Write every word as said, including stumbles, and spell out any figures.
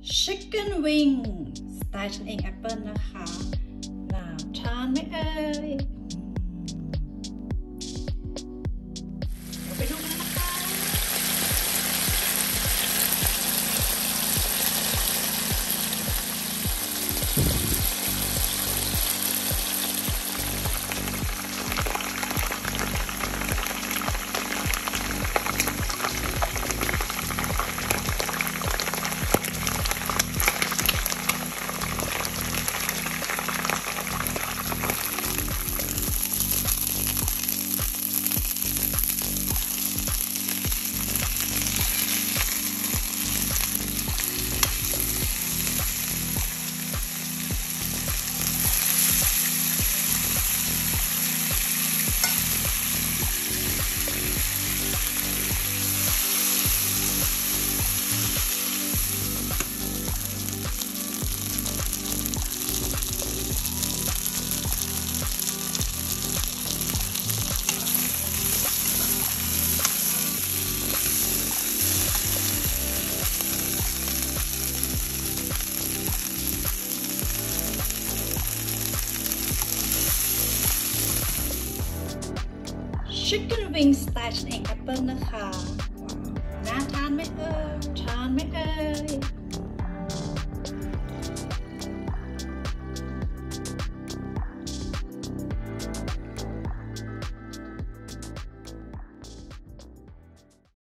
Chicken Wing สไตล์ฉันเองแอปเปิลนะคะน่าทานไหมเอ่ยเดี๋ยวไปดูกันนะคะChicken Wing สไตล์ฉันเองแอปเปิลนะคะน่าทานไหมเอ่ยทานไหมเอ่ย